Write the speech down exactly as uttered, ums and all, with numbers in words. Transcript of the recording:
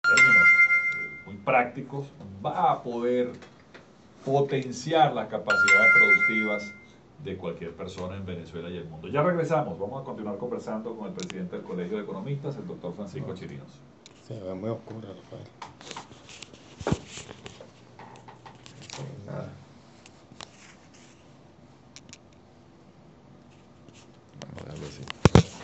términos eh, muy prácticos, va a poder potenciar las capacidades productivas de cualquier persona en Venezuela y el mundo. Ya regresamos, vamos a continuar conversando con el presidente del Colegio de Economistas, el doctor Francisco Chirinos. Se ve muy oscura, Rafael.